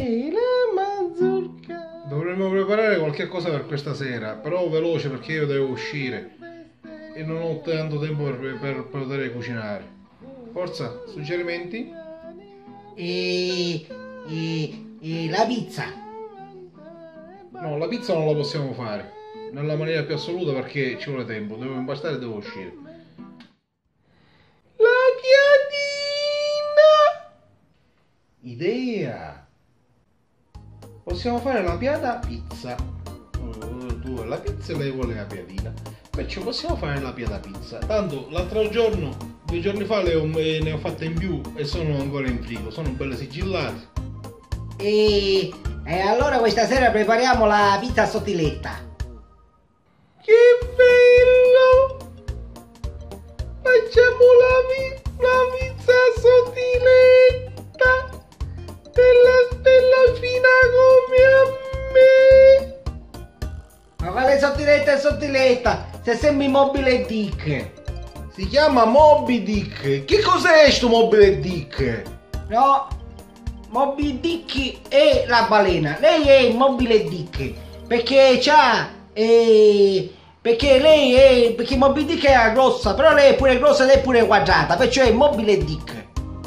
Ehi, la mazurka. Dovremmo preparare qualche cosa per questa sera, però veloce perché io devo uscire e non ho tanto tempo per poter cucinare. Forza, suggerimenti? La pizza. No, la pizza non la possiamo fare nella maniera più assoluta perché ci vuole tempo, devo impastare e devo uscire. La piadina! Idea! Possiamo fare la piada pizza. Tu la pizza e lei vuole la piadina. Perciò possiamo fare la piada pizza. Tanto l'altro giorno, 2 giorni fa ne ho fatte in più e sono ancora in frigo, sono belle sigillate. E allora questa sera prepariamo la pizza sottiletta. Che bello! Facciamo la pizza sottiletta bella fina come a me. Ma quale sottiletta è sottiletta? Se sembri Mobile Dick. Si chiama Moby Dick. Che cos'è sto Mobile Dick? No, Moby Dick è la balena. Lei è il Mobile Dick. Perché perché Moby Dick è grossa, però lei è pure grossa ed è pure quadrata, perciò è Mobile Dick.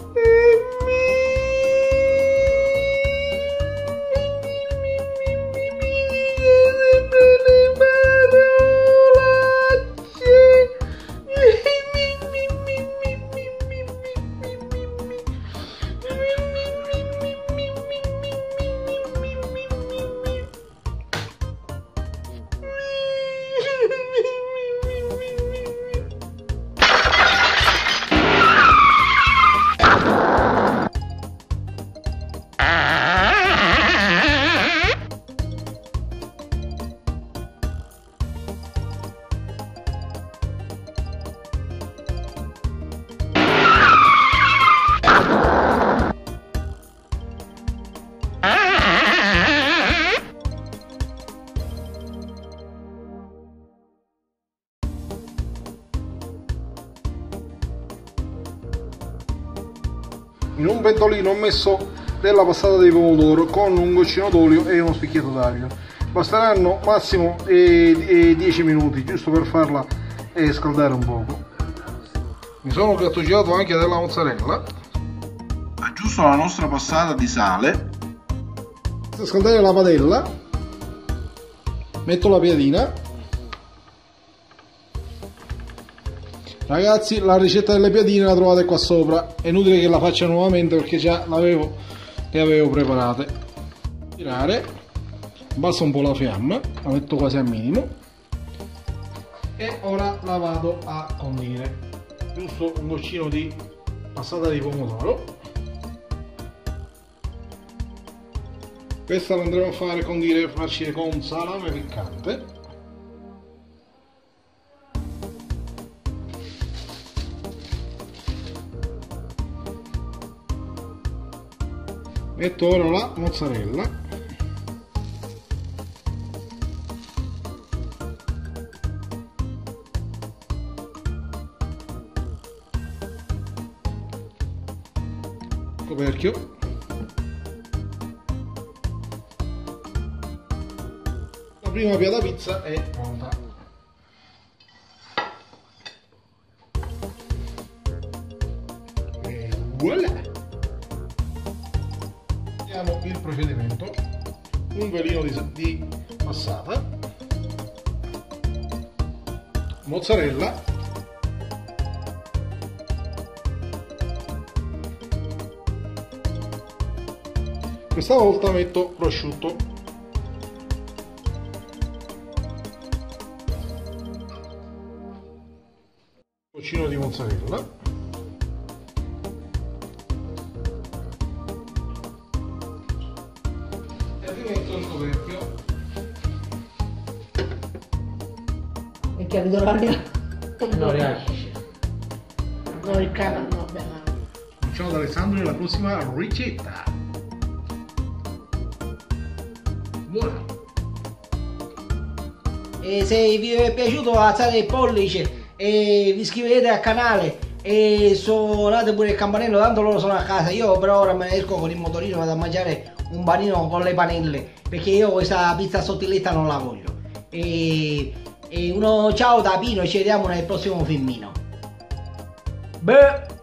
In un pentolino ho messo della passata di pomodoro con un goccino d'olio e uno spicchietto d'aglio. Basteranno massimo 10 minuti, giusto per farla scaldare un poco. Mi sono grattugiato anche della mozzarella. Aggiusto la nostra passata di sale. Per scaldare la padella, metto la piadina. Ragazzi, la ricetta delle piadine la trovate qua sopra, è inutile che la faccia nuovamente perché già le avevo preparate. Girare, abbasso un po' la fiamma, la metto quasi al minimo e ora la vado a condire. Giusto un goccino di passata di pomodoro. Questa la andremo a fare condire e farcire con salame piccante. Metto ora la mozzarella. Coperchio. La prima piada pizza è pronta. E voilà! Il procedimento: un velino di passata, mozzarella, questa volta metto prosciutto, un goccino di mozzarella, Che vedo la mia. Non reagisce. No, il cane no, ciao da Alessandro nella prossima ricetta. Buona. E se vi è piaciuto alzate il pollice e vi iscrivete al canale E suonate pure il campanello, tanto loro sono a casa. Io per ora me ne esco con il motorino, vado a mangiare un panino con le panelle, perché io questa pizza sottiletta non la voglio. E uno ciao da Pino, ci vediamo nel prossimo filmino. Beh.